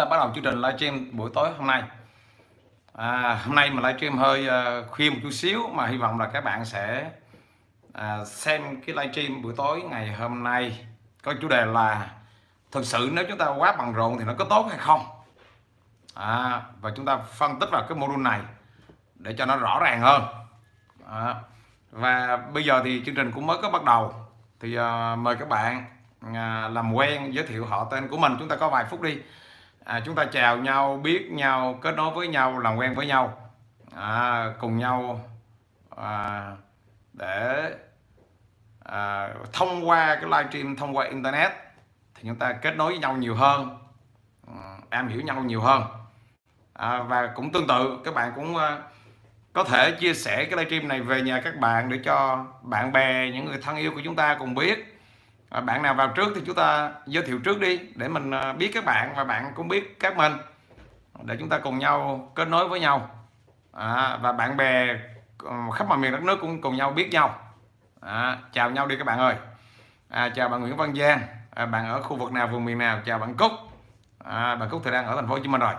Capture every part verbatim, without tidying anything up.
ta bắt đầu chương trình livestream buổi tối hôm nay. À, hôm nay mình livestream hơi uh, khuya một chút xíu, mà hy vọng là các bạn sẽ uh, xem cái livestream buổi tối ngày hôm nay có chủ đề là thực sự nếu chúng ta quá bận rộn thì nó có tốt hay không. À, và chúng ta phân tích vào cái module này để cho nó rõ ràng hơn. À, và bây giờ thì chương trình cũng mới có bắt đầu, thì uh, mời các bạn uh, làm quen, giới thiệu họ tên của mình. Chúng ta có vài phút đi, à, chúng ta chào nhau, biết nhau, kết nối với nhau, làm quen với nhau, à, cùng nhau à, để à, thông qua cái livestream, thông qua internet thì chúng ta kết nối với nhau nhiều hơn, em hiểu nhau nhiều hơn. À, và cũng tương tự các bạn cũng uh, có thể chia sẻ cái livestream này về nhà các bạn để cho bạn bè, những người thân yêu của chúng ta cùng biết. À, bạn nào vào trước thì chúng ta giới thiệu trước đi để mình uh, biết các bạn và bạn cũng biết các mình, để chúng ta cùng nhau kết nối với nhau. À, và bạn bè uh, khắp mọi miền đất nước cũng cùng nhau biết nhau. À, chào nhau đi các bạn ơi. À, chào bạn Nguyễn Văn Giang, à, bạn ở khu vực nào, vùng miền nào? Chào bạn Cúc. À, bạn Cúc thì đang ở thành phố Hồ Chí Minh rồi.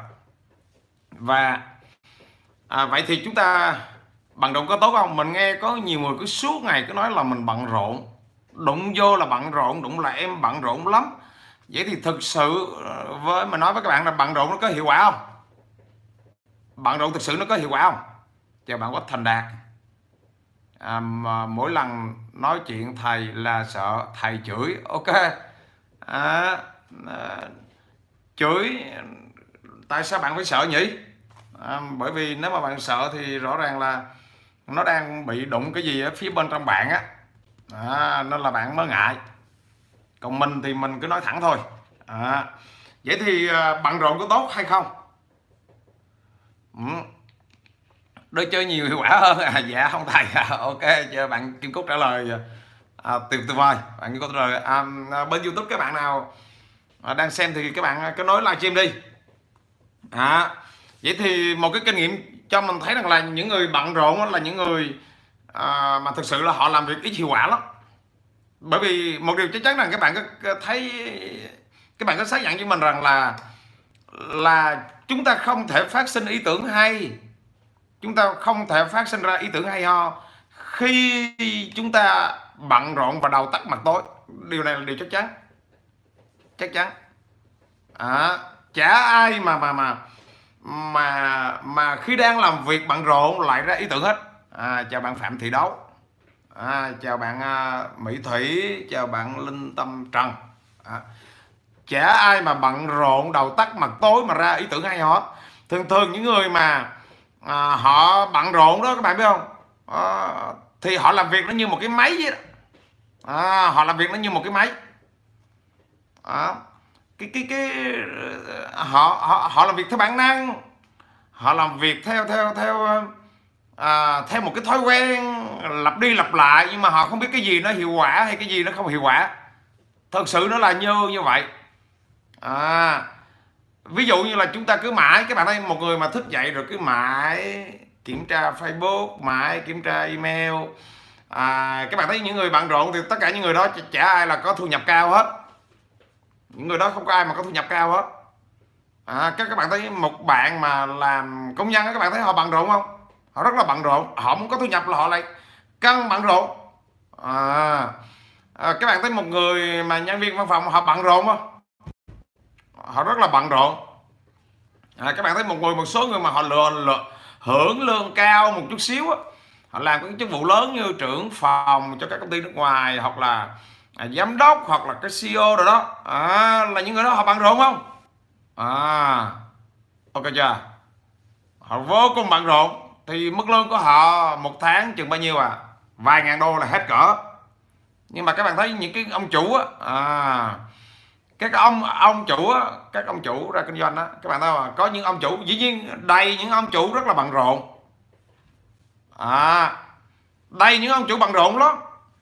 Và à, vậy thì chúng ta bận rộn có tốt không? Mình nghe có nhiều người cứ suốt ngày cứ nói là mình bận rộn, đụng vô là bận rộn, đụng là em bận rộn lắm. Vậy thì thực sự với mình nói với các bạn là bận rộn nó có hiệu quả không? Bận rộn thực sự nó có hiệu quả không? Chào bạn Quách Thành Đạt. À, mà mỗi lần nói chuyện thầy là sợ thầy chửi. Ok. À, à, chửi tại sao bạn phải sợ nhỉ? À, bởi vì nếu mà bạn sợ thì rõ ràng là nó đang bị đụng cái gì ở phía bên trong bạn á, à, nên là bạn mới ngại. Còn mình thì mình cứ nói thẳng thôi. À, vậy thì à, bận rộn có tốt hay không? Ừ. Đôi chơi nhiều hiệu quả hơn. À, dạ không thầy. À, ok, cho bạn Kim Cúc trả lời à, tuyệt tuyệt vời. Bạn Kim Cúc trả lời. À, bên YouTube các bạn nào à, đang xem thì các bạn cứ nói livestream đi. À, vậy thì một cái kinh nghiệm cho mình thấy rằng là những người bận rộn là những người à, mà thực sự là họ làm việc ít hiệu quả lắm. Bởi vì một điều chắc chắn là các bạn có thấy, các bạn có xác nhận với mình rằng là là chúng ta không thể phát sinh ý tưởng hay, chúng ta không thể phát sinh ra ý tưởng hay ho khi chúng ta bận rộn và đầu tắt mặt tối. Điều này là điều chắc chắn, chắc chắn. À, chả ai mà mà mà mà mà khi đang làm việc bận rộn lại ra ý tưởng hết. À, chào bạn Phạm Thị Đấu. À, chào bạn uh, Mỹ Thủy, chào bạn Linh Tâm Trần. À, chả ai mà bận rộn đầu tắt mặt tối mà ra ý tưởng hay hết. Thường thường những người mà à, họ bận rộn đó các bạn biết không, à, thì họ làm việc nó như một cái máy vậy đó. À, họ làm việc nó như một cái máy. À, cái cái cái họ họ họ làm việc theo bản năng, họ làm việc theo theo theo à, theo một cái thói quen lặp đi lặp lại, nhưng mà họ không biết cái gì nó hiệu quả hay cái gì nó không hiệu quả. Thật sự nó là như như vậy. À, ví dụ như là chúng ta cứ mãi, các bạn thấy một người mà thức dậy rồi cứ mãi kiểm tra Facebook, mãi kiểm tra email. À, các bạn thấy những người bận rộn thì tất cả những người đó chả ai là có thu nhập cao hết. Những người đó không có ai mà có thu nhập cao hết. À, các các bạn thấy một bạn mà làm công nhân, các bạn thấy họ bận rộn không? Họ rất là bận rộn. Họ muốn có thu nhập là họ lại căng bận rộn. À, à, các bạn thấy một người mà nhân viên văn phòng họ bận rộn không? Họ rất là bận rộn. À, các bạn thấy một người, một số người mà họ lừa, lừa hưởng lương cao một chút xíu á, họ làm các chức vụ lớn như trưởng phòng cho các công ty nước ngoài, hoặc là à, giám đốc, hoặc là cái xê e ô rồi đó, à, là những người đó họ bận rộn không? À, ok chưa? Họ vô cùng bận rộn. Thì mức lương của họ một tháng chừng bao nhiêu à? Vài ngàn đô là hết cỡ. Nhưng mà các bạn thấy những cái ông chủ á, à, các ông ông chủ á, các ông chủ ra kinh doanh á, các bạn thấy không? Có những ông chủ, dĩ nhiên đầy những ông chủ rất là bận rộn. À, đầy những ông chủ bận rộn lắm.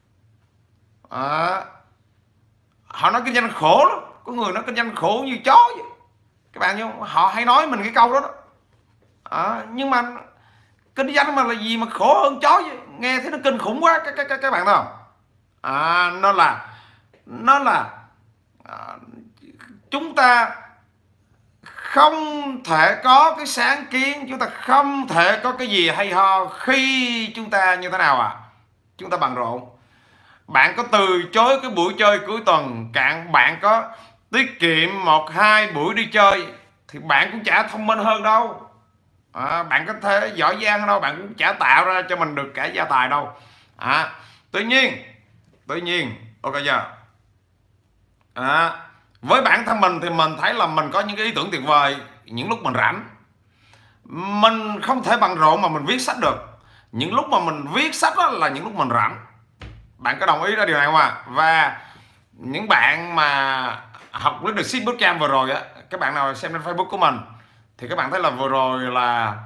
À, họ nói kinh doanh khổ lắm. Có người nói kinh doanh khổ như chó vậy. Các bạn nhớ, họ hay nói mình cái câu đó đó. À, nhưng mà kinh doanh mà là gì mà khổ hơn chó vậy? Nghe thấy nó kinh khủng quá các các các, các bạn thấy không? À, nó là nó là à, chúng ta không thể có cái sáng kiến, chúng ta không thể có cái gì hay ho khi chúng ta như thế nào à? Chúng ta bận rộn. Bạn có từ chối cái buổi chơi cuối tuần, cạn bạn có tiết kiệm một hai buổi đi chơi thì bạn cũng chả thông minh hơn đâu. À, bạn có thể giỏi giang hơn đâu, bạn cũng chả tạo ra cho mình được cả gia tài đâu. À, tuy nhiên, tuy nhiên, ok chưa? À, với bản thân mình thì mình thấy là mình có những cái ý tưởng tuyệt vời những lúc mình rảnh. Mình không thể bận rộn mà mình viết sách được. Những lúc mà mình viết sách đó là những lúc mình rảnh. Bạn có đồng ý ra điều này không ạ? À? Và những bạn mà học Leadership Bootcamp vừa rồi á, các bạn nào xem trên Facebook của mình thì các bạn thấy là vừa rồi là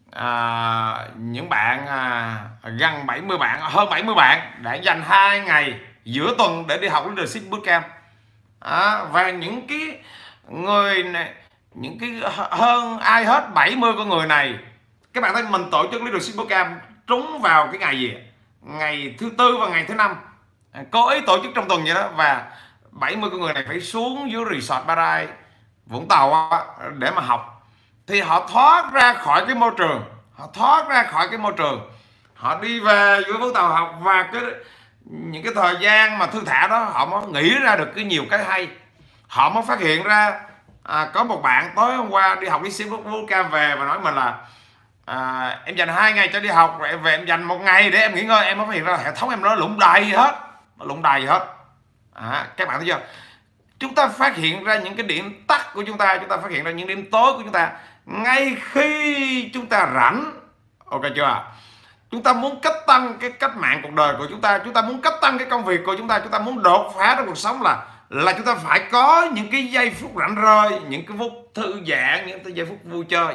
à, những bạn à, gần bảy mươi bạn, hơn bảy mươi bạn đã dành hai ngày giữa tuần để đi học Leadership Bootcamp. À, và những cái người này, những cái hơn ai hết bảy mươi con người này, các bạn thấy mình tổ chức Leadership Bootcamp trúng vào cái ngày gì? Ngày thứ tư và ngày thứ năm, cố ý tổ chức trong tuần vậy đó. Và bảy mươi con người này phải xuống dưới resort Paradise Vũng Tàu để mà học. Thì họ thoát ra khỏi cái môi trường, họ thoát ra khỏi cái môi trường, họ đi về dưới Vũng Tàu học. Và cái những cái thời gian mà thư thả đó họ mới nghĩ ra được cái nhiều cái hay. Họ mới phát hiện ra à, có một bạn tối hôm qua đi học Leadership Bootcamp về và nói mình là à, em dành hai ngày cho đi học rồi em về em dành một ngày để em nghỉ ngơi. Em mới phát hiện ra là hệ thống em nó lụng đầy hết, nó lụng đầy hết. À, các bạn thấy chưa? Chúng ta phát hiện ra những cái điểm tắt của chúng ta, chúng ta phát hiện ra những điểm tối của chúng ta ngay khi chúng ta rảnh. Ok chưa? Chúng ta muốn cách tăng cái cách mạng cuộc đời của chúng ta, chúng ta muốn cách tăng cái công việc của chúng ta, chúng ta muốn đột phá trong cuộc sống là là chúng ta phải có những cái giây phút rảnh rơi, những cái phút thư giãn, những cái giây phút vui chơi.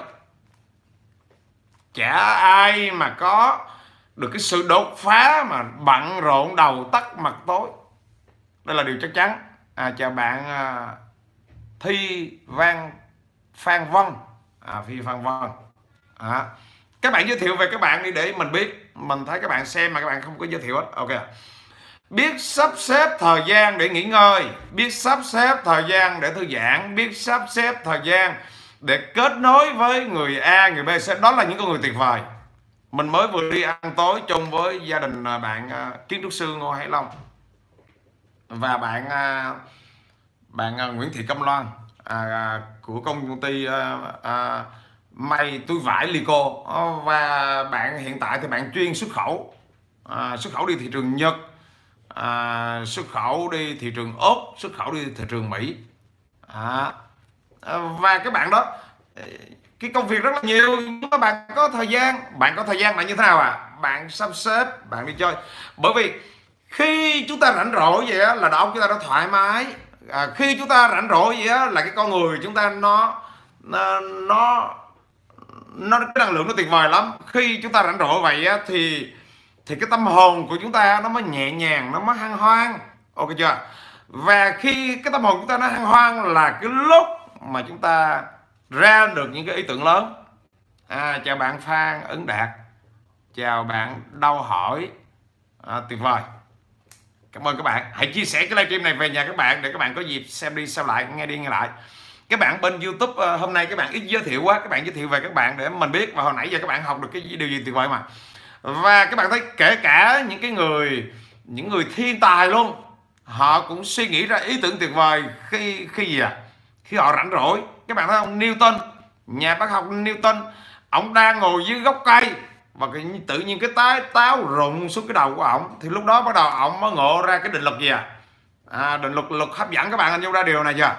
Chả ai mà có được cái sự đột phá mà bận rộn đầu tắt mặt tối. Đây là điều chắc chắn. À, chào bạn à, Thi Văn Phan Vân, à, Phi Phan Vân. À, các bạn giới thiệu về các bạn đi để mình biết. Mình thấy các bạn xem mà các bạn không có giới thiệu hết. Ok. Biết sắp xếp thời gian để nghỉ ngơi, biết sắp xếp thời gian để thư giãn, biết sắp xếp thời gian để kết nối với người A, người B, C. Đó là những con người tuyệt vời. Mình mới vừa đi ăn tối chung với gia đình bạn uh, kiến trúc sư Ngô Hải Long và bạn uh, bạn uh, Nguyễn Thị Cẩm Loan uh, của công ty uh, uh, may túi vải Lico. Uh, và bạn hiện tại thì bạn chuyên xuất khẩu, uh, xuất khẩu đi thị trường Nhật, uh, xuất khẩu đi thị trường Úc, xuất khẩu đi thị trường Mỹ. uh, uh, và các bạn đó cái công việc rất là nhiều, nhưng mà bạn có thời gian, bạn có thời gian là như thế nào à? Bạn sắp xếp, bạn đi chơi. Bởi vì khi chúng ta rảnh rỗi vậy á, là đầu óc chúng ta đã thoải mái. À, khi chúng ta rảnh rỗi vậy á, là cái con người chúng ta nó nó nó, nó cái năng lượng nó tuyệt vời lắm. Khi chúng ta rảnh rỗi vậy á, thì thì cái tâm hồn của chúng ta nó mới nhẹ nhàng, nó mới hân hoan. Ok chưa? Và khi cái tâm hồn chúng ta nó hân hoan là cái lúc mà chúng ta ra được những cái ý tưởng lớn. À, chào bạn Phan Ứng Đạt, chào bạn Đau Hỏi, à, tuyệt vời. Cảm ơn các bạn. Hãy chia sẻ cái livestream này về nhà các bạn để các bạn có dịp xem đi xem lại, nghe đi nghe lại. Các bạn bên YouTube hôm nay các bạn ít giới thiệu quá, các bạn giới thiệu về các bạn để mình biết. Và hồi nãy giờ các bạn học được cái điều gì tuyệt vời mà. Và các bạn thấy kể cả những cái người những người thiên tài luôn, họ cũng suy nghĩ ra ý tưởng tuyệt vời khi khi gì à? Khi họ rảnh rỗi. Các bạn thấy không? Newton, nhà bác học Newton, ông đang ngồi dưới gốc cây và cái, tự nhiên cái tái táo rụng xuống cái đầu của ổng. Thì lúc đó bắt đầu ổng mới ngộ ra cái định luật gì à? À, định luật luật hấp dẫn. Các bạn hình dung ra điều này chưa?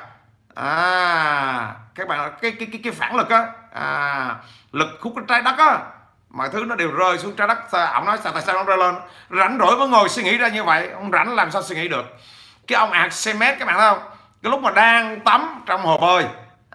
À, các bạn cái cái cái, cái phản lực á, à, lực hút cái trái đất á, mọi thứ nó đều rơi xuống trái đất. Ổng nói sao tại sao nó rơi lên? Rảnh rỗi mới ngồi suy nghĩ ra như vậy. Ông rảnh làm sao suy nghĩ được? Cái ông Archimedes, các bạn thấy không? Cái lúc mà đang tắm trong hồ bơi,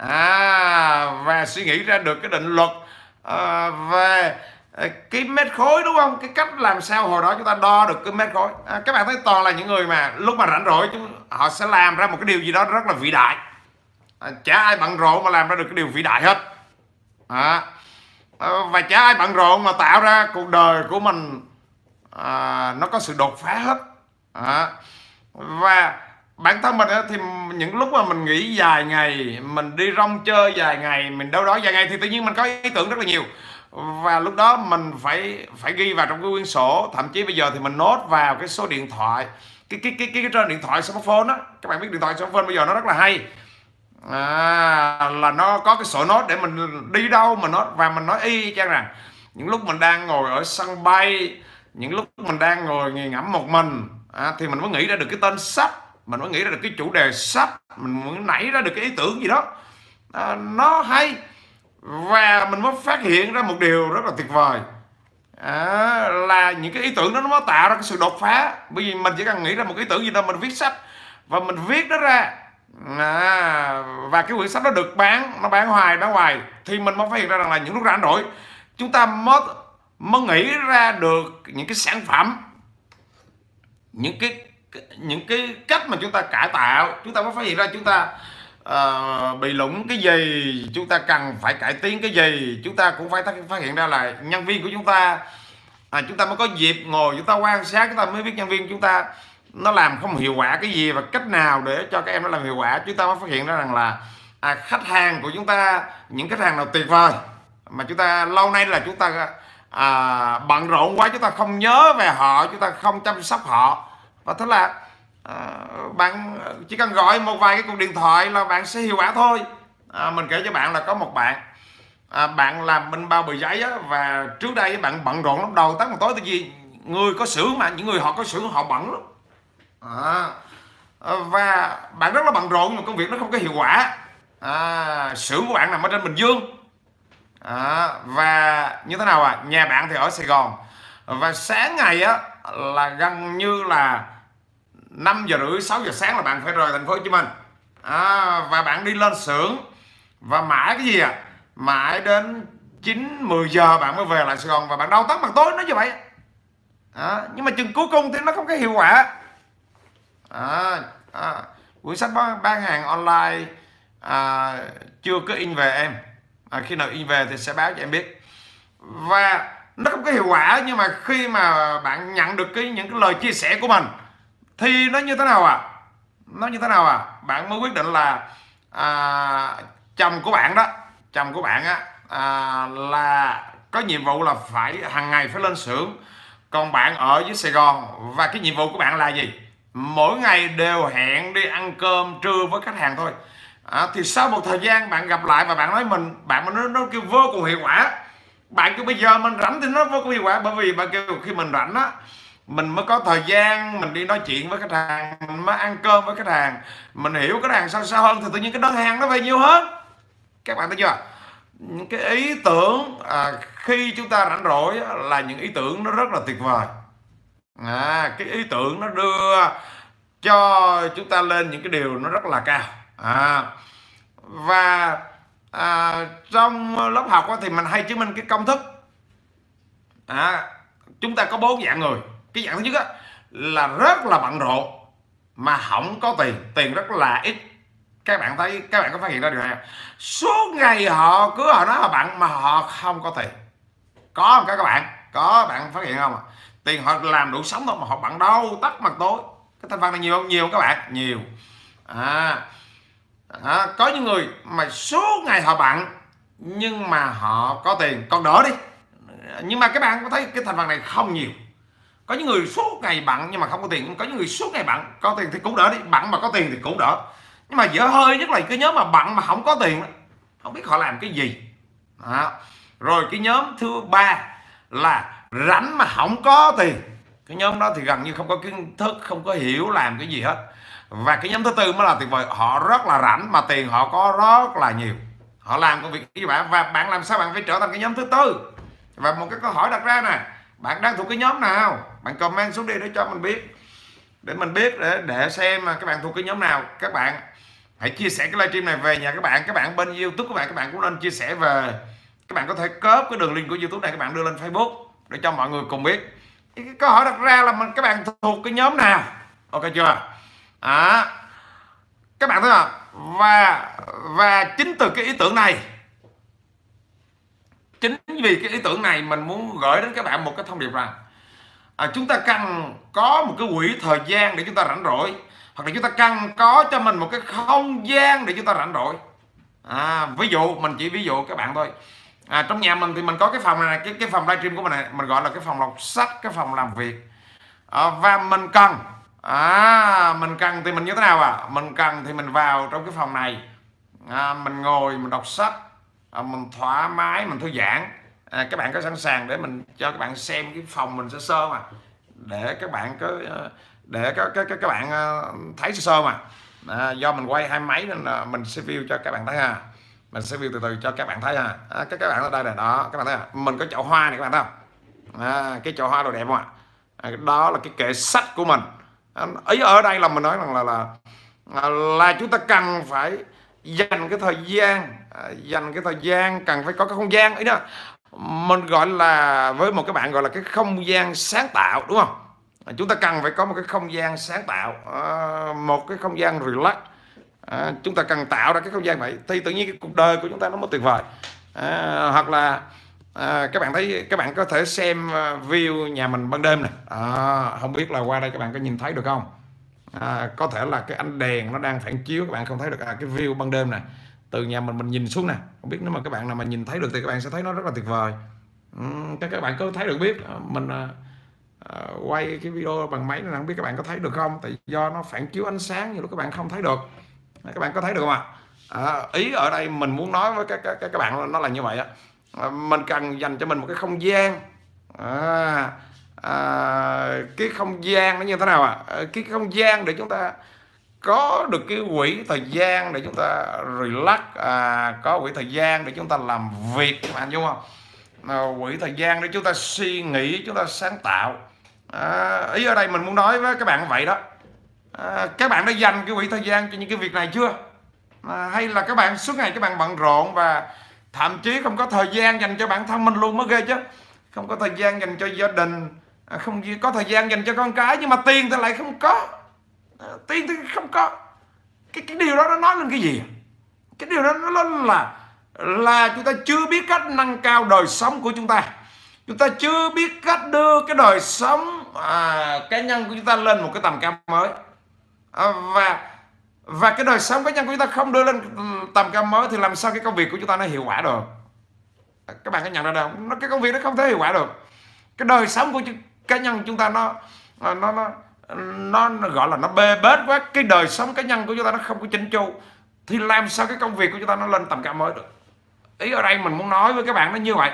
à, và suy nghĩ ra được cái định luật à, về cái mét khối, đúng không? Cái cách làm sao hồi đó chúng ta đo được cái mét khối. À, các bạn thấy toàn là những người mà lúc mà rảnh rỗi họ sẽ làm ra một cái điều gì đó rất là vĩ đại. À, chả ai bận rộn mà làm ra được cái điều vĩ đại hết. À, và chả ai bận rộn mà tạo ra cuộc đời của mình à, nó có sự đột phá hết. À, và bản thân mình thì những lúc mà mình nghỉ dài ngày, mình đi rong chơi dài ngày, mình đâu đó dài ngày thì tự nhiên mình có ý tưởng rất là nhiều, và lúc đó mình phải phải ghi vào trong cái quyển sổ. Thậm chí bây giờ thì mình nốt vào cái số điện thoại, cái cái cái cái, cái trên điện thoại smartphone đó. Các bạn biết điện thoại smartphone bây giờ nó rất là hay, à, là nó có cái sổ nốt để mình đi đâu mình nốt. Và mình nói y chang rằng những lúc mình đang ngồi ở sân bay, những lúc mình đang ngồi nghiền ngẫm một mình, à, thì mình mới nghĩ ra được cái tên sách, mình mới nghĩ ra được cái chủ đề sách, mình mới nảy ra được cái ý tưởng gì đó, à, nó hay. Và mình mới phát hiện ra một điều rất là tuyệt vời, à, là những cái ý tưởng đó nó mới tạo ra cái sự đột phá. Bởi vì mình chỉ cần nghĩ ra một ý tưởng gì đó, mình viết sách và mình viết nó ra, à, và cái quyển sách đó được bán, nó bán hoài bán hoài, thì mình mới phát hiện ra rằng là những lúc rảnh rỗi chúng ta mới mới nghĩ ra được những cái sản phẩm, những cái những cái cách mà chúng ta cải tạo. Chúng ta mới phát hiện ra chúng ta uh, bị lủng cái gì, chúng ta cần phải cải tiến cái gì. Chúng ta cũng phải phát hiện ra là nhân viên của chúng ta, à, chúng ta mới có dịp ngồi chúng ta quan sát, chúng ta mới biết nhân viên chúng ta nó làm không hiệu quả cái gì và cách nào để cho các em nó làm hiệu quả. Chúng ta mới phát hiện ra rằng là à, khách hàng của chúng ta, những khách hàng nào tuyệt vời mà chúng ta lâu nay là chúng ta à, bận rộn quá, chúng ta không nhớ về họ, chúng ta không chăm sóc họ. Và thế là à, bạn chỉ cần gọi một vài cái cuộc điện thoại là bạn sẽ hiệu quả thôi. À, mình kể cho bạn là có một bạn, à, bạn làm bên bao bì giấy á, và trước đây bạn bận rộn lắm, đầu tắt một tối. Tại vì người có xưởng mà, những người họ có xưởng họ bận lắm, à, và bạn rất là bận rộn nhưng công việc nó không có hiệu quả. À, xưởng của bạn nằm ở trên Bình Dương, à, và như thế nào à, nhà bạn thì ở Sài Gòn, và sáng ngày á là gần như là năm giờ rưỡi sáu giờ sáng là bạn phải rời thành phố Hồ Chí Minh, à, và bạn đi lên xưởng và mãi cái gì à mãi đến chín mười giờ bạn mới về lại Sài Gòn, và bạn đau tắt mặt tối nó như vậy, à, nhưng mà chừng cuối cùng thì nó không có hiệu quả. À, à, quyển sách bán, bán hàng online à, chưa có in về em, à, khi nào in về thì sẽ báo cho em biết. Và nó không có hiệu quả, nhưng mà khi mà bạn nhận được cái những cái lời chia sẻ của mình thì nó như thế nào à nó như thế nào à bạn mới quyết định là à, chồng của bạn đó chồng của bạn á à, là có nhiệm vụ là phải hàng ngày phải lên xưởng, còn bạn ở dưới Sài Gòn, và cái nhiệm vụ của bạn là gì? Mỗi ngày đều hẹn đi ăn cơm trưa với khách hàng thôi. À, thì sau một thời gian bạn gặp lại và bạn nói mình bạn mình nó, nó kêu vô cùng hiệu quả. Bạn kêu bây giờ mình rảnh thì nó vô cùng hiệu quả, bởi vì bạn kêu khi mình rảnh á mình mới có thời gian mình đi nói chuyện với khách hàng, mình mới ăn cơm với khách hàng, mình hiểu khách hàng sâu xa hơn, thì tự nhiên cái đơn hàng nó về nhiều hơn. Các bạn thấy chưa? Những cái ý tưởng à, khi chúng ta rảnh rỗi là những ý tưởng nó rất là tuyệt vời. À, cái ý tưởng nó đưa cho chúng ta lên những cái điều nó rất là cao. À, và à, trong lớp học thì mình hay chứng minh cái công thức. À, chúng ta có bốn dạng người. Cái dạng thứ nhất á, là rất là bận rộn mà không có tiền, tiền rất là ít. Các bạn thấy, các bạn có phát hiện ra điều này không? Suốt ngày họ cứ họ nói họ bận mà họ không có tiền. Có không các bạn? Có, bạn phát hiện không? Tiền họ làm đủ sống thôi mà họ bận đâu tắt mặt tối. Cái thành phần này nhiều không? Nhiều không các bạn? Nhiều. À, à, có những người mà suốt ngày họ bận nhưng mà họ có tiền còn đỡ đi. Nhưng mà các bạn có thấy cái thành phần này không nhiều. Có những người suốt ngày bận nhưng mà không có tiền, có những người suốt ngày bận có tiền thì cũng đỡ đi, bận mà có tiền thì cũng đỡ. Nhưng mà dở hơi nhất là cái nhóm mà bận mà không có tiền, không biết họ làm cái gì. Đó. Rồi cái nhóm thứ ba là rảnh mà không có tiền. Cái nhóm đó thì gần như không có kiến thức, không có hiểu làm cái gì hết. Và cái nhóm thứ tư mới là tuyệt vời, họ rất là rảnh mà tiền họ có rất là nhiều, họ làm công việc như bạn. Và bạn làm sao bạn phải trở thành cái nhóm thứ tư? Và một cái câu hỏi đặt ra nè, bạn đang thuộc cái nhóm nào? Bạn comment xuống đi để cho mình biết, để mình biết để để xem mà các bạn thuộc cái nhóm nào. Các bạn hãy chia sẻ cái livestream này về nhà các bạn. Các bạn bên YouTube của bạn, các bạn cũng nên chia sẻ về. Các bạn có thể cóp cái đường link của YouTube này, các bạn đưa lên Facebook để cho mọi người cùng biết. Cái câu hỏi đặt ra là mình các bạn thuộc cái nhóm nào? Ok chưa? À, các bạn thấy không? Và và chính từ cái ý tưởng này, chính vì cái ý tưởng này mình muốn gửi đến các bạn một cái thông điệp rằng à, chúng ta cần có một cái quỹ thời gian để chúng ta rảnh rỗi. hoặc là chúng ta cần có cho mình một cái không gian để chúng ta rảnh rỗi. À, ví dụ mình chỉ ví dụ các bạn thôi. À, trong nhà mình thì mình có cái phòng này, cái cái phòng livestream của mình này, mình gọi là cái phòng đọc sách, cái phòng làm việc. À, và mình cần à, mình cần thì mình như thế nào à? Mình cần thì mình vào trong cái phòng này, à, mình ngồi mình đọc sách, à, mình thoải mái, mình thư giãn. À, các bạn có sẵn sàng để mình cho các bạn xem cái phòng mình sơ sơ mà, để các bạn có để các các các bạn thấy sơ sơ mà. À, do mình quay hai máy nên là mình sẽ view cho các bạn thấy ha, mình sẽ view từ từ cho các bạn thấy ha. À, các các bạn ở đây này đó, các bạn thấy à? Mình có chậu hoa này các bạn thấy không? À, cái chậu hoa đồ đẹp không ạ? À, đó là cái kệ sách của mình. À, ý ở đây là mình nói rằng là là là, là chúng ta cần phải dành cái thời gian, à, dành cái thời gian, cần phải có cái không gian ấy đó. Mình gọi là với một cái bạn gọi là cái không gian sáng tạo, đúng không? À, chúng ta cần phải có một cái không gian sáng tạo, à, một cái không gian relax. À, chúng ta cần tạo ra cái không gian vậy thì tự nhiên cái cuộc đời của chúng ta nó mới tuyệt vời. À, hoặc là à, các bạn thấy, các bạn có thể xem view nhà mình ban đêm này. À, không biết là qua đây các bạn có nhìn thấy được không? À, có thể là cái ánh đèn nó đang phản chiếu, các bạn không thấy được. À, cái view ban đêm này từ nhà mình mình nhìn xuống nè, không biết nếu mà các bạn nào mà nhìn thấy được thì các bạn sẽ thấy nó rất là tuyệt vời. Ừ, các các bạn có thấy được biết mình à, à, quay cái video bằng máy này, không biết các bạn có thấy được không? Tại do nó phản chiếu ánh sáng nhiều lúc các bạn không thấy được. Các bạn có thấy được không ạ? À, ý ở đây mình muốn nói với các các các bạn nó là như vậy á. À, mình cần dành cho mình một cái không gian. À, à, cái không gian nó như thế nào ạ? À? Cái không gian để chúng ta có được cái quỹ thời gian để chúng ta relax, à, có quỹ thời gian để chúng ta làm việc, các bạn đúng không? À, quỹ thời gian để chúng ta suy nghĩ, chúng ta sáng tạo. À, ý ở đây mình muốn nói với các bạn vậy đó. À, các bạn đã dành cái quỹ thời gian cho những cái việc này chưa? À, hay là các bạn suốt ngày các bạn bận rộn và thậm chí không có thời gian dành cho bản thân mình luôn mới ghê chứ. Không có thời gian dành cho gia đình, à, không có thời gian dành cho con cái, nhưng mà tiền thì lại không có. À, tiền thì không có. Cái cái điều đó nó nói lên cái gì? Cái điều đó nó nói là là chúng ta chưa biết cách nâng cao đời sống của chúng ta. Chúng ta chưa biết cách đưa cái đời sống à, cá nhân của chúng ta lên một cái tầm cao mới. À, và và cái đời sống cá nhân của chúng ta không đưa lên tầm cao mới thì làm sao cái công việc của chúng ta nó hiệu quả được? À, các bạn có nhận ra đâu? Nó cái công việc nó không thể hiệu quả được. Cái đời sống của cá nhân chúng ta nó nó nó nó, nó gọi là nó bê bết quá. Cái đời sống cá nhân của chúng ta nó không có chỉnh chu thì làm sao cái công việc của chúng ta nó lên tầm cao mới được? Ý ở đây mình muốn nói với các bạn nó như vậy.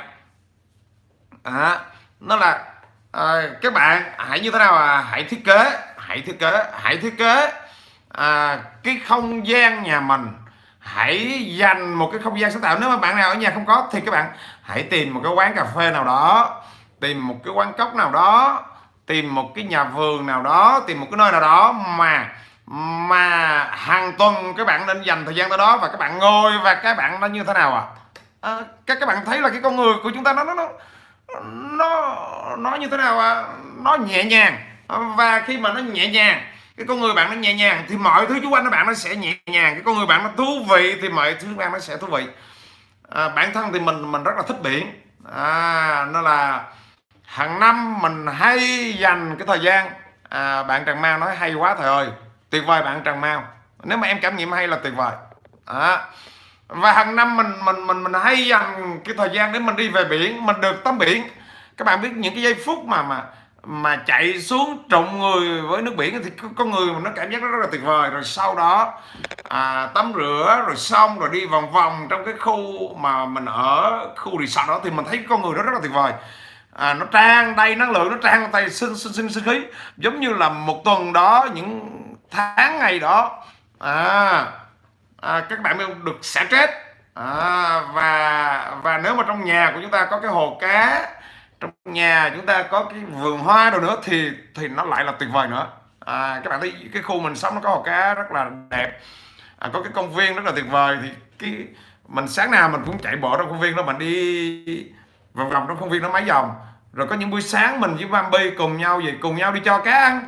À, nó là à, các bạn hãy như thế nào à, hãy thiết kế, hãy thiết kế, hãy thiết kế à, cái không gian nhà mình, hãy dành một cái không gian sáng tạo. Nếu mà bạn nào ở nhà không có thì các bạn hãy tìm một cái quán cà phê nào đó, tìm một cái quán cốc nào đó, tìm một cái nhà vườn nào đó, tìm một cái nơi nào đó mà mà hàng tuần các bạn nên dành thời gian tới đó và các bạn ngồi và các bạn nó như thế nào à, à các các bạn thấy là cái con người của chúng ta nó nó nó nó nó như thế nào à? Nó nhẹ nhàng, và khi mà nó nhẹ nhàng, cái con người bạn nó nhẹ nhàng thì mọi thứ xung quanh nó bạn nó sẽ nhẹ nhàng. Cái con người bạn nó thú vị thì mọi thứ bạn nó sẽ thú vị. À, bản thân thì mình mình rất là thích biển, à, nó là hàng năm mình hay dành cái thời gian. À, bạn Trần Mao nói hay quá thầy ơi, tuyệt vời bạn Trần Mao, nếu mà em cảm nghiệm hay là tuyệt vời. À, và hàng năm mình mình mình mình hay dành cái thời gian để mình đi về biển, mình được tắm biển. Các bạn biết những cái giây phút mà mà mà chạy xuống trụng người với nước biển thì con người mình nó cảm giác rất là tuyệt vời. Rồi sau đó à, tắm rửa rồi xong rồi đi vòng vòng trong cái khu mà mình ở, khu resort đó, thì mình thấy con người nó rất là tuyệt vời. À, nó tràn đầy năng lượng, nó tràn đầy sinh sinh sinh khí, giống như là một tuần đó, những tháng ngày đó à, à, các bạn được xả stress. À, và và nếu mà trong nhà của chúng ta có cái hồ cá, trong nhà chúng ta có cái vườn hoa đồ nữa thì thì nó lại là tuyệt vời nữa. À, các bạn thấy cái khu mình sống nó có hồ cá rất là đẹp, à, có cái công viên rất là tuyệt vời. Thì cái mình sáng nào mình cũng chạy bộ trong công viên đó, mình đi vòng vòng trong công viên đó mấy vòng. Rồi có những buổi sáng mình với Bambi cùng nhau về cùng nhau đi cho cá ăn.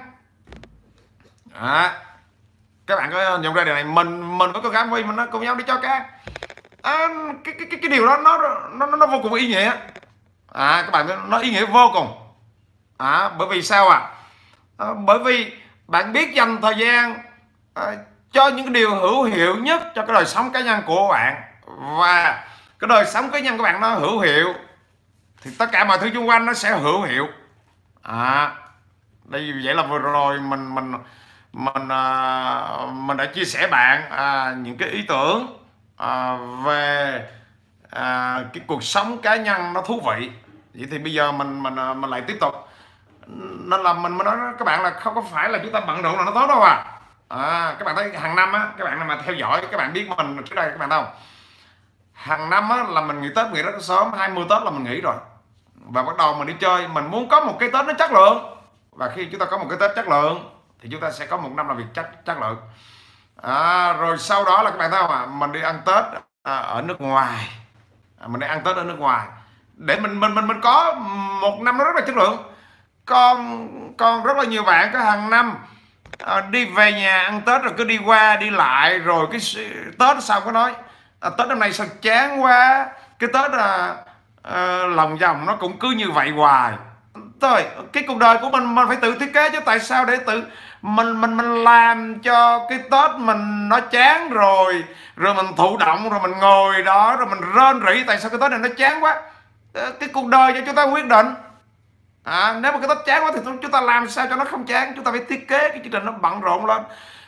À, các bạn có nhận ra điều này, mình mình với con gái Bambi mình nó cùng nhau đi cho cá. À, cái cái cái cái điều đó nó nó nó vô cùng ý nghĩa. À, các bạn nó ý nghĩa vô cùng. À, bởi vì sao ạ? À? À, bởi vì bạn biết dành thời gian à, cho những cái điều hữu hiệu nhất cho cái đời sống cá nhân của bạn. Và cái đời sống cá nhân của bạn nó hữu hiệu thì tất cả mọi thứ xung quanh nó sẽ hữu hiệu. À, đây vậy là vừa rồi mình mình mình à, mình đã chia sẻ bạn à, những cái ý tưởng à, về à, cái cuộc sống cá nhân nó thú vị. Vậy thì bây giờ mình mình mình lại tiếp tục, nên là mình mới nói các bạn là không có phải là chúng ta bận rộn là nó tốt đâu à. À, các bạn thấy hàng năm á, các bạn mà theo dõi các bạn biết mình trước đây các bạn thấy không, hàng năm á, là mình nghỉ Tết nghỉ rất sớm, hai mươi Tết là mình nghỉ rồi, và bắt đầu mình đi chơi. Mình muốn có một cái Tết nó chất lượng, và khi chúng ta có một cái Tết chất lượng thì chúng ta sẽ có một năm làm việc chất chất lượng. À, rồi sau đó là các bạn thấy không ạ, à, mình đi ăn Tết à, ở nước ngoài, à, mình đi ăn Tết ở nước ngoài để mình mình mình mình có một năm nó rất là chất lượng. Con con rất là nhiều bạn có hàng năm à, đi về nhà ăn Tết rồi cứ đi qua đi lại, rồi cái Tết sao có nói à, Tết năm nay sao chán quá, cái Tết à, à, lòng vòng nó cũng cứ như vậy hoài. Thôi cái cuộc đời của mình mình phải tự thiết kế chứ, tại sao để tự mình mình mình làm cho cái Tết mình nó chán, rồi rồi mình thụ động, rồi mình ngồi đó rồi mình rên rỉ tại sao cái Tết này nó chán quá. Cái cuộc đời cho chúng ta quyết định. À, nếu mà cái Tết chán quá thì chúng ta làm sao cho nó không chán. Chúng ta phải thiết kế cái chương trình nó bận rộn lên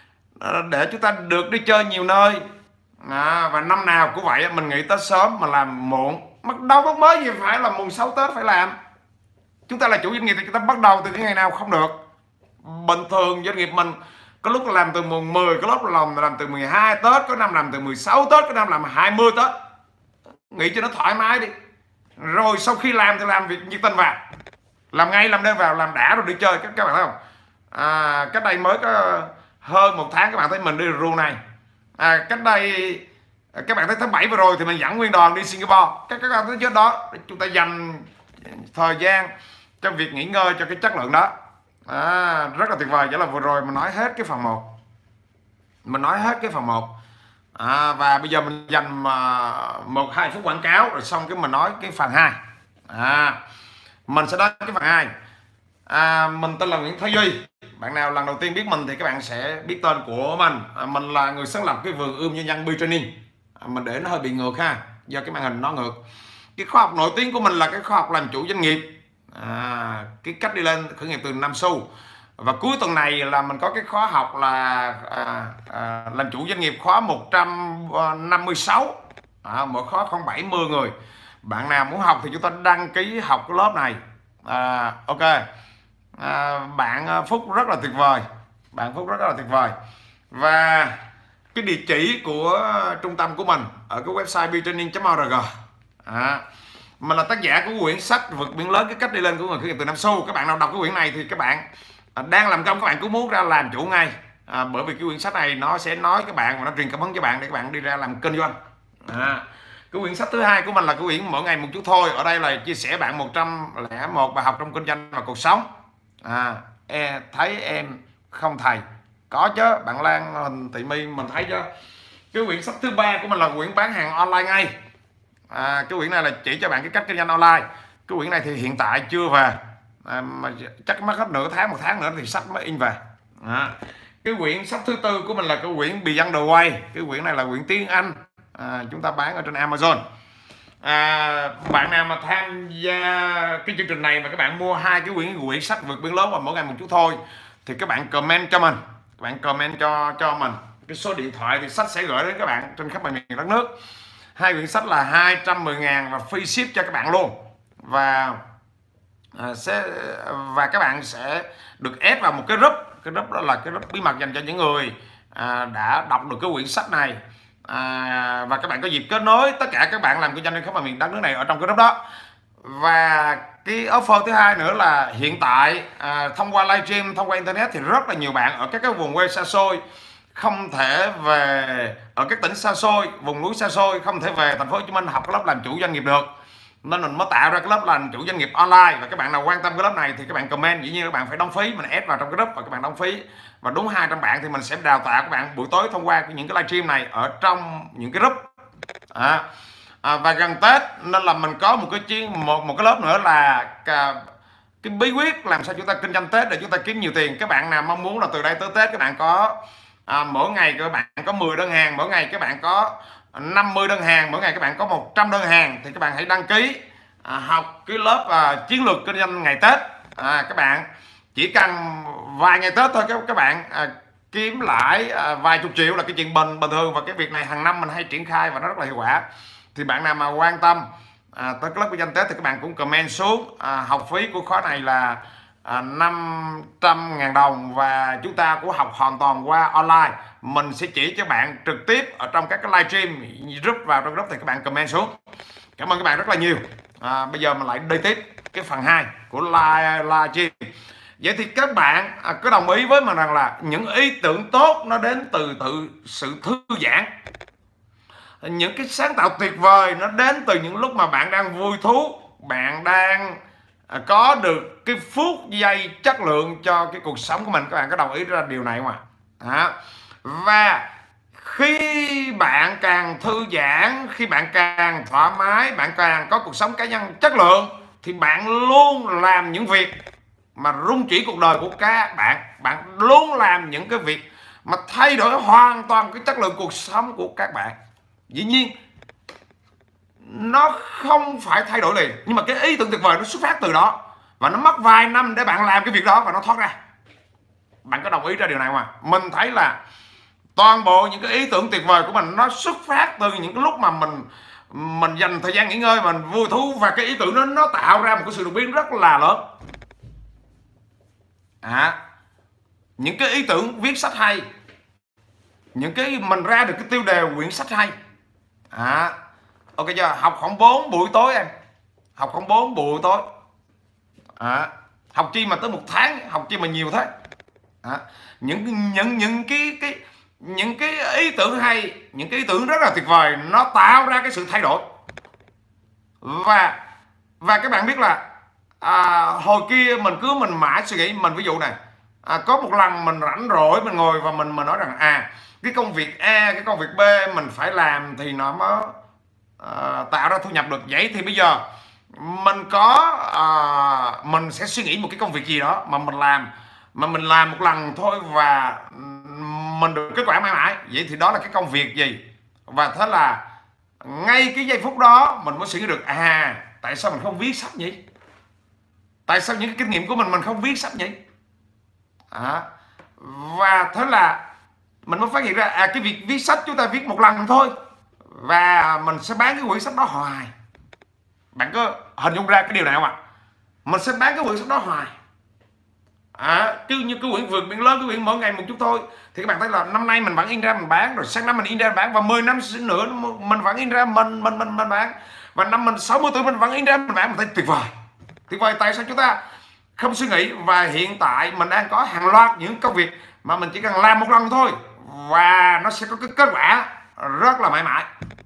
để chúng ta được đi chơi nhiều nơi. À, và năm nào cũng vậy, mình nghỉ Tết sớm mà làm muộn, mà đâu có mới gì phải là mùng sáu Tết phải làm. Chúng ta là chủ doanh nghiệp thì chúng ta bắt đầu từ cái ngày nào không được. Bình thường doanh nghiệp mình có lúc làm từ mùng mười, có lúc làm làm từ mười hai Tết, có năm làm từ mười sáu Tết, có năm làm hai mươi Tết. Nghỉ cho nó thoải mái đi. Rồi sau khi làm thì làm việc nhiệt tình vào, làm ngay làm đêm vào, làm đã rồi đi chơi. Các, các bạn thấy không? À, cách đây mới có hơn một tháng các bạn thấy mình đi rượu này. À, cách đây các bạn thấy tháng bảy vừa rồi thì mình dẫn nguyên đoàn đi Singapore. Các các bạn thấy trước đó chúng ta dành thời gian cho việc nghỉ ngơi cho cái chất lượng đó. À, rất là tuyệt vời. Vậy là vừa rồi mình nói hết cái phần một, mình nói hết cái phần một. À, và bây giờ mình dành một hai phút quảng cáo rồi xong cái mình nói cái phần hai. À, mình sẽ nói cái phần hai. À, mình tên là Nguyễn Thái Duy. Bạn nào lần đầu tiên biết mình thì các bạn sẽ biết tên của mình. À, mình là người sáng lập cái vườn ươm doanh nhân B-Training. À, mình để nó hơi bị ngược ha, do cái màn hình nó ngược. Cái khóa học nổi tiếng của mình là cái khóa học làm chủ doanh nghiệp. À, cái cách đi lên khởi nghiệp từ năm xu. Và cuối tuần này là mình có cái khóa học là à, à, làm chủ doanh nghiệp khóa một trăm năm mươi sáu. À, mỗi khóa khoảng bảy mươi người. Bạn nào muốn học thì chúng ta đăng ký học cái lớp này. À, ok. À, bạn Phúc rất là tuyệt vời, bạn Phúc rất là tuyệt vời. Và cái địa chỉ của trung tâm của mình ở cái website btraining chấm org. À, mình là tác giả của quyển sách Vượt Biển Lớn, cái cách đi lên của người khởi nghiệp từ năm xu. Các bạn nào đọc cái quyển này thì các bạn đang làm công, các bạn cũng muốn ra làm chủ ngay. À, bởi vì cái quyển sách này nó sẽ nói các bạn và nó truyền cảm hứng cho bạn để các bạn đi ra làm kinh doanh. À, cái quyển sách thứ hai của mình là cái quyển Mỗi Ngày Một Chút Thôi. Ở đây là chia sẻ bạn một trăm lẻ một bài học trong kinh doanh và cuộc sống. À, e, thấy em không thầy có chứ, bạn Lan Huỳnh Thị My mình thấy chứ. Cái quyển sách thứ ba của mình là quyển Bán Hàng Online Ngay. À, cái quyển này là chỉ cho bạn cái cách kinh doanh online. Cái quyển này thì hiện tại chưa về, à, mà chắc mất hết nửa tháng, một tháng nữa thì sách mới in về. À, cái quyển sách thứ tư của mình là cái quyển Beyond the Way. Cái quyển này là quyển tiếng Anh, à, chúng ta bán ở trên Amazon. À, bạn nào mà tham gia cái chương trình này mà các bạn mua hai cái quyển quyển sách Vượt Biển Lớn và Mỗi Ngày Một Chút Thôi thì các bạn comment cho mình, các bạn comment cho cho mình cái số điện thoại thì sách sẽ gửi đến các bạn trên khắp mọi miền đất nước. Hai quyển sách là hai trăm mười ngàn và free ship cho các bạn luôn. Và à, sẽ và các bạn sẽ được ép vào một cái group. Cái group đó là cái group bí mật dành cho những người à, đã đọc được cái quyển sách này. À, và các bạn có dịp kết nối tất cả các bạn làm kinh doanh trên khắp mọi miền đất nước này ở trong cái group đó. Và cái offer thứ hai nữa là hiện tại à, thông qua livestream, thông qua internet thì rất là nhiều bạn ở các cái vùng quê xa xôi không thể về, ở các tỉnh xa xôi, vùng núi xa xôi không thể về thành phố Hồ Chí Minh học cái lớp làm chủ doanh nghiệp được, nên mình mới tạo ra cái lớp làm chủ doanh nghiệp online. Và các bạn nào quan tâm cái lớp này thì các bạn comment, dĩ nhiên các bạn phải đóng phí, mình add vào trong cái group và các bạn đóng phí, và đúng hai trăm bạn thì mình sẽ đào tạo các bạn buổi tối thông qua những cái livestream này ở trong những cái group. À, à, và gần Tết nên là mình có một cái chuyên một một cái lớp nữa là cái, cái bí quyết làm sao chúng ta kinh doanh Tết để chúng ta kiếm nhiều tiền. Các bạn nào mong muốn là từ đây tới Tết các bạn có à, mỗi ngày các bạn có mười đơn hàng, mỗi ngày các bạn có năm mươi đơn hàng, mỗi ngày các bạn có một trăm đơn hàng, thì các bạn hãy đăng ký à, học cái lớp à, chiến lược kinh doanh ngày Tết. à, Các bạn chỉ cần vài ngày Tết thôi các các bạn à, kiếm lại à, vài chục triệu là cái chuyện bình bình thường, và cái việc này hàng năm mình hay triển khai và nó rất là hiệu quả. Thì bạn nào mà quan tâm à, tới cái lớp kinh doanh Tết thì các bạn cũng comment xuống. à, học phí của khóa này là à, năm trăm ngàn đồng, và chúng ta cũng học hoàn toàn qua online. Mình sẽ chỉ cho bạn trực tiếp ở trong các cái livestream, group vào trong group thì các bạn comment xuống. Cảm ơn các bạn rất là nhiều. à, Bây giờ mình lại đi tiếp cái phần hai của live livestream. Vậy thì các bạn à, có đồng ý với mình rằng là những ý tưởng tốt nó đến từ tự sự thư giãn, những cái sáng tạo tuyệt vời nó đến từ những lúc mà bạn đang vui thú, bạn đang à, có được cái phút giây chất lượng cho cái cuộc sống của mình. Các bạn có đồng ý ra điều này không ạ? À? Và khi bạn càng thư giãn, khi bạn càng thoải mái, bạn càng có cuộc sống cá nhân chất lượng, thì bạn luôn làm những việc mà rung chuyển cuộc đời của các bạn. Bạn luôn làm những cái việc mà thay đổi hoàn toàn cái chất lượng cuộc sống của các bạn. Dĩ nhiên nó không phải thay đổi liền, nhưng mà cái ý tưởng tuyệt vời nó xuất phát từ đó, và nó mất vài năm để bạn làm cái việc đó và nó thoát ra. Bạn có đồng ý ra điều này không ạ? Mình thấy là toàn bộ những cái ý tưởng tuyệt vời của mình nó xuất phát từ những cái lúc mà mình mình dành thời gian nghỉ ngơi, mình vui thú, và cái ý tưởng đó nó tạo ra một cái sự đột biến rất là lớn. à, Những cái ý tưởng viết sách hay, những cái mình ra được cái tiêu đề quyển sách hay. à, Ok chưa? Học khoảng bốn buổi tối em, học khoảng bốn buổi tối. à, Học chi mà tới một tháng, học chi mà nhiều thế. à, những những những cái cái những cái ý tưởng hay, những cái ý tưởng rất là tuyệt vời, nó tạo ra cái sự thay đổi. Và và các bạn biết là à, hồi kia mình cứ mình mãi suy nghĩ. Mình ví dụ này, à, có một lần mình rảnh rỗi, mình ngồi và mình mình nói rằng à cái công việc A, cái công việc B mình phải làm thì nó mới à, tạo ra thu nhập được. Vậy thì bây giờ mình có à, mình sẽ suy nghĩ một cái công việc gì đó mà mình làm, mà mình làm một lần thôi và mình được kết quả mãi mãi. Vậy thì đó là cái công việc gì? Và thế là ngay cái giây phút đó mình mới suy nghĩ được, à tại sao mình không viết sách nhỉ? Tại sao những cái kinh nghiệm của mình mình không viết sách nhỉ? à, Và thế là mình mới phát hiện ra à cái việc viết sách chúng ta viết một lần thôi, và mình sẽ bán cái quyển sách đó hoài. Bạn có hình dung ra cái điều này không ạ? Mình sẽ bán cái quyển sách đó hoài. À, chứ như cái quyển vượt biển lớn, cái quyển mỗi ngày một chút thôi, thì các bạn thấy là năm nay mình vẫn in ra mình bán, rồi sang năm mình in ra mình bán, và mười năm nữa mình vẫn in ra mình mình mình mình bán, và năm mình sáu mươi tuổi mình vẫn in ra mình bán. Mình thấy tuyệt vời, tuyệt vời. Tại sao chúng ta không suy nghĩ? Và hiện tại mình đang có hàng loạt những công việc mà mình chỉ cần làm một lần thôi, và nó sẽ có cái kết quả rất là mãi mãi.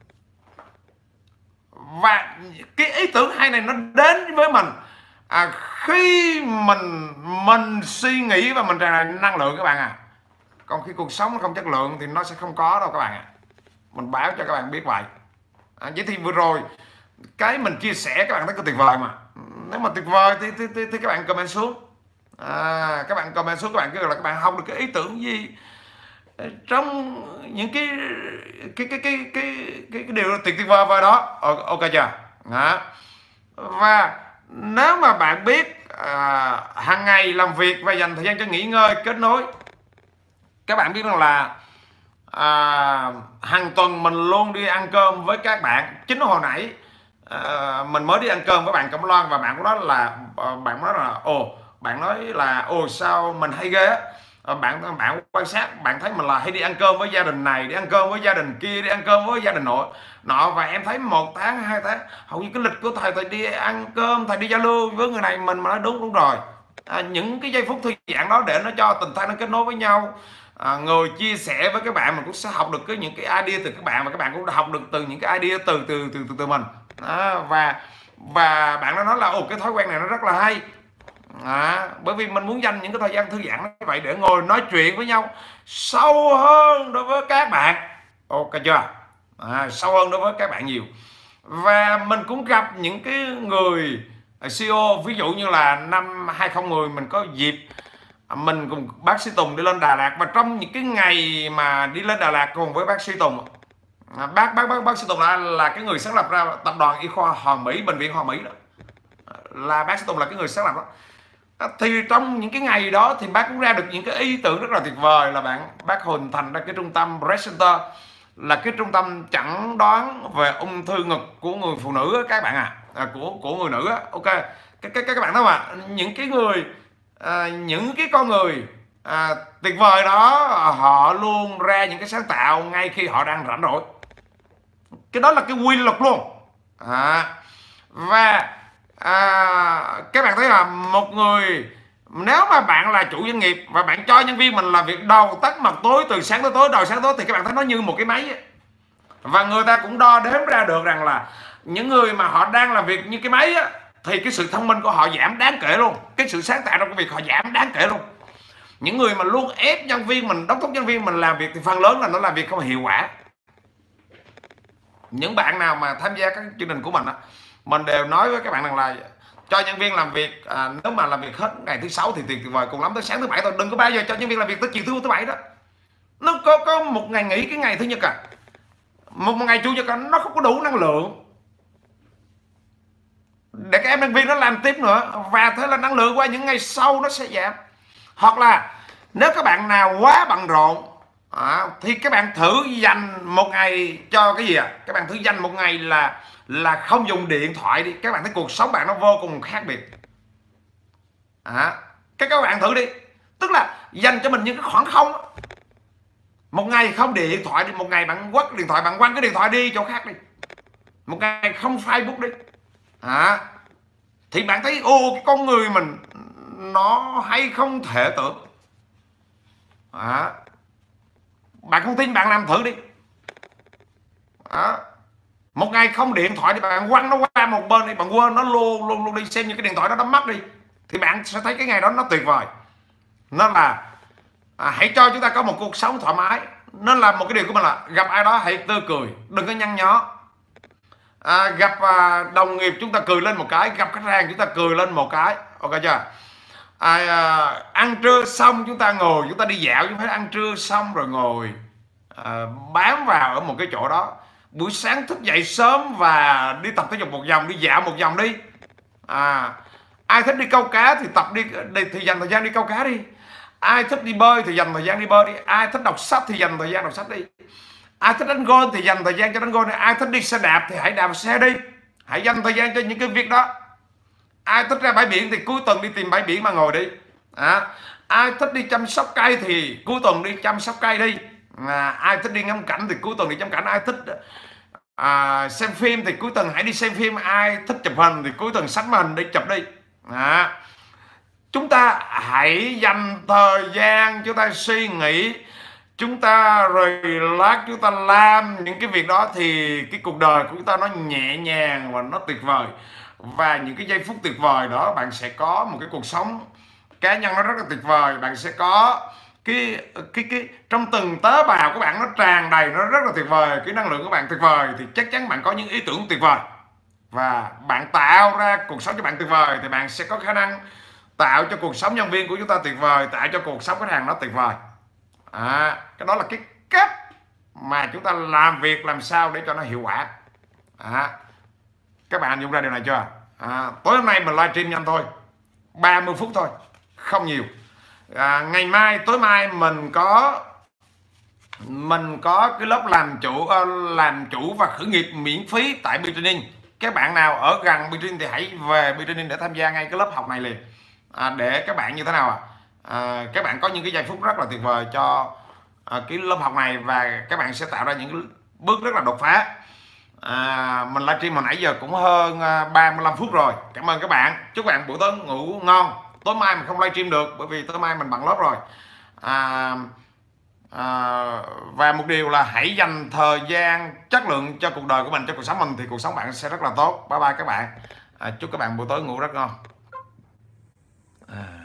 Và cái ý tưởng hay này nó đến với mình à, khi mình mình suy nghĩ và mình tràn đầy năng lượng các bạn à. Còn khi cuộc sống nó không chất lượng thì nó sẽ không có đâu các bạn ạ. Mình báo cho các bạn biết vậy. À, vậy thì vừa rồi cái mình chia sẻ các bạn thấy có tuyệt vời mà. Nếu mà tuyệt vời thì, thì, thì, thì các bạn comment xuống. À, các bạn comment xuống, các bạn kêu là các bạn học được cái ý tưởng gì trong những cái cái cái cái cái cái, cái điều tuyệt tuyệt vời vời đó. Ok chưa? Đó. Và nếu mà bạn biết à, hàng ngày làm việc và dành thời gian cho nghỉ ngơi, kết nối, các bạn biết rằng là à, hàng tuần mình luôn đi ăn cơm với các bạn. Chính hồi nãy à, mình mới đi ăn cơm với bạn Cẩm Loan, và bạn cũng nói là bạn nói là ồ bạn nói là ồ sao mình hay ghê á. Bạn bạn quan sát, bạn thấy mình là hay đi ăn cơm với gia đình này, đi ăn cơm với gia đình kia, đi ăn cơm với gia đình nội nọ, và em thấy một tháng hai tháng hầu như cái lịch của thầy thầy đi ăn cơm, thầy đi giao lưu với người này. Mình mà nói đúng đúng rồi. À, những cái giây phút thư giãn đó để nó cho tình thân nó kết nối với nhau. À, người chia sẻ với các bạn mình cũng sẽ học được cái những cái idea từ các bạn, và các bạn cũng học được từ những cái idea từ từ từ từ, từ mình. À, và và bạn nó nói là ồ cái thói quen này nó rất là hay. À, bởi vì mình muốn dành những cái thời gian thư giãn như vậy để ngồi nói chuyện với nhau sâu hơn đối với các bạn. Ok chưa? À, sâu hơn đối với các bạn nhiều. Và mình cũng gặp những cái người xê e ô, ví dụ như là năm hai không một không mình có dịp mình cùng bác sĩ Tùng đi lên Đà Lạt, và trong những cái ngày mà đi lên Đà Lạt cùng với bác sĩ Tùng, à, bác bác bác bác sĩ Tùng là là cái người sáng lập ra tập đoàn y khoa Hoàn Mỹ, bệnh viện Hoàn Mỹ đó, là bác sĩ Tùng là cái người sáng lập đó. À, thì trong những cái ngày đó thì bác cũng ra được những cái ý tưởng rất là tuyệt vời, là bạn bác hình thành ra cái trung tâm Breast Center, là cái trung tâm chẩn đoán về ung thư ngực của người phụ nữ đó, các bạn à, à của của người nữ đó. Ok, các các các bạn thấy mà những cái người à, những cái con người à, tuyệt vời đó, họ luôn ra những cái sáng tạo ngay khi họ đang rảnh rỗi. Cái đó là cái quy luật luôn. À, và à, các bạn thấy là một người, nếu mà bạn là chủ doanh nghiệp và bạn cho nhân viên mình làm việc đầu tắt mặt tối, từ sáng tới tối, đầu sáng tới tối, thì các bạn thấy nó như một cái máy ấy. Và người ta cũng đo đếm ra được rằng là những người mà họ đang làm việc như cái máy á, thì cái sự thông minh của họ giảm đáng kể luôn, cái sự sáng tạo trong công việc họ giảm đáng kể luôn. Những người mà luôn ép nhân viên mình, đốc thúc nhân viên mình làm việc thì phần lớn là nó làm việc không hiệu quả. Những bạn nào mà tham gia các chương trình của mình á, mình đều nói với các bạn rằng là cho nhân viên làm việc, à, nếu mà làm việc hết ngày thứ sáu thì tuyệt vời, cùng lắm tới sáng thứ bảy thôi, đừng có bao giờ cho nhân viên làm việc tới chiều thứ thứ bảy đó. Nó có có một ngày nghỉ cái ngày thứ nhật à, một, một ngày chủ nhật à, nó không có đủ năng lượng để các em nhân viên nó làm tiếp nữa, và thế là năng lượng qua những ngày sau nó sẽ giảm. Hoặc là nếu các bạn nào quá bận rộn à, thì các bạn thử dành một ngày cho cái gì à? Các bạn thử dành một ngày là là không dùng điện thoại đi, các bạn thấy cuộc sống bạn nó vô cùng khác biệt. À, các các bạn thử đi, tức là dành cho mình những cái khoảng không. Một ngày không điện thoại đi, một ngày bạn quất điện thoại, bạn quăng cái điện thoại đi chỗ khác đi, một ngày không Facebook đi. À, thì bạn thấy ô cái con người mình nó hay không thể tưởng. À, bạn không tin bạn làm thử đi. À, một ngày không điện thoại thì bạn quăng nó qua một bên đi, bạn quên nó luôn luôn luôn đi, xem như cái điện thoại đó nó mất đi, thì bạn sẽ thấy cái ngày đó nó tuyệt vời. Nên là à, hãy cho chúng ta có một cuộc sống thoải mái. Nên là một cái điều của mình là gặp ai đó hãy tươi cười, đừng có nhăn nhó. À, gặp à, đồng nghiệp chúng ta cười lên một cái, gặp khách hàng chúng ta cười lên một cái, ok chưa? À, à, ăn trưa xong chúng ta ngồi, chúng ta đi dạo, chúng ta ăn trưa xong rồi ngồi à, bám vào ở một cái chỗ đó. Buổi sáng thức dậy sớm và đi tập thể dục một vòng, đi dạo một vòng đi. À, ai thích đi câu cá thì tập đi, đi thì dành thời gian đi câu cá đi. Ai thích đi bơi thì dành thời gian đi bơi đi. Ai thích đọc sách thì dành thời gian đọc sách đi. Ai thích đánh golf thì dành thời gian cho đánh golf đi. Ai thích đi xe đạp thì hãy đạp xe đi. Hãy dành thời gian cho những cái việc đó. Ai thích ra bãi biển thì cuối tuần đi tìm bãi biển mà ngồi đi. À, ai thích đi chăm sóc cây thì cuối tuần đi chăm sóc cây đi. À, ai thích đi ngắm cảnh thì cuối tuần đi ngắm cảnh. Ai thích à, xem phim thì cuối tuần hãy đi xem phim. Ai thích chụp hình thì cuối tuần xách hình đi chụp đi. À, chúng ta hãy dành thời gian, chúng ta suy nghĩ, chúng ta relax, chúng ta làm những cái việc đó, thì cái cuộc đời của chúng ta nó nhẹ nhàng và nó tuyệt vời. Và những cái giây phút tuyệt vời đó bạn sẽ có một cái cuộc sống cá nhân nó rất là tuyệt vời. Bạn sẽ có cái cái cái trong từng tế bào của bạn nó tràn đầy, nó rất là tuyệt vời. Cái năng lượng của bạn tuyệt vời thì chắc chắn bạn có những ý tưởng tuyệt vời, và bạn tạo ra cuộc sống cho bạn tuyệt vời thì bạn sẽ có khả năng tạo cho cuộc sống nhân viên của chúng ta tuyệt vời, tạo cho cuộc sống khách hàng nó tuyệt vời. À, cái đó là cái cách mà chúng ta làm việc làm sao để cho nó hiệu quả. À, các bạn dùng ra điều này chưa? À, tối hôm nay mình livestream nhanh thôi, ba mươi phút thôi, không nhiều. À, ngày mai, tối mai mình có mình có cái lớp làm chủ làm chủ và khởi nghiệp miễn phí tại Bitraining. Các bạn nào ở gần Bitraining thì hãy về Bitraining để tham gia ngay cái lớp học này liền. À, để các bạn như thế nào ạ? À? À, các bạn có những cái giây phút rất là tuyệt vời cho à, cái lớp học này, và các bạn sẽ tạo ra những cái bước rất là đột phá. À, mình livestream hồi nãy giờ cũng hơn ba mươi lăm phút rồi. Cảm ơn các bạn. Chúc bạn buổi tối ngủ ngon. Tối mai mình không livestream được bởi vì tối mai mình bận lớp rồi. À, à, và một điều là hãy dành thời gian chất lượng cho cuộc đời của mình, cho cuộc sống mình, thì cuộc sống bạn sẽ rất là tốt. Bye bye các bạn. À, chúc các bạn buổi tối ngủ rất ngon. À.